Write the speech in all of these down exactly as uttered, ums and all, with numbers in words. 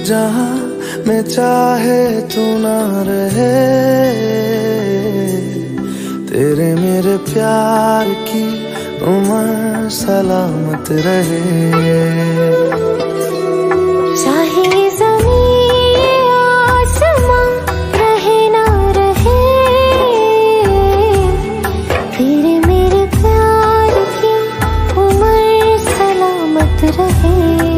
जहां में चाहे तू ना रहे, तेरे मेरे प्यार की उम्र सलामत रहे। चाहे ज़मीन आसमां रहे ना रहे, तेरे मेरे प्यार की उम्र सलामत रहे।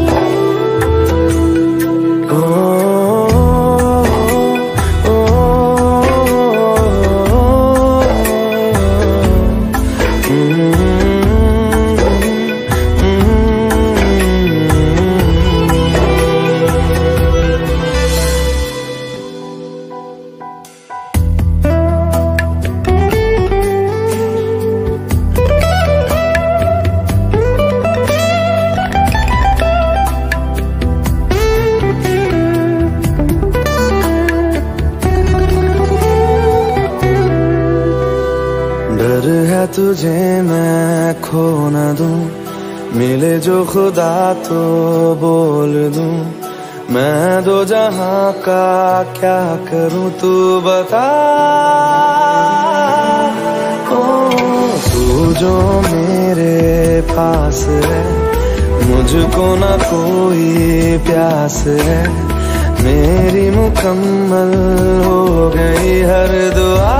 डर है तुझे मैं खो न दूं, मिले जो खुदा तो बोल दूं। मैं दो जहां का क्या करूं तू बता। ओ तू जो मेरे पास है, मुझको ना कोई प्यास है। मेरी मुकम्मल हो गई हर दुआ।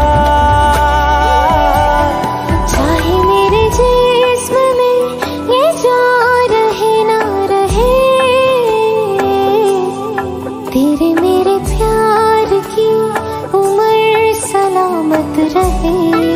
तेरे मेरे प्यार की उम्र सलामत रहे।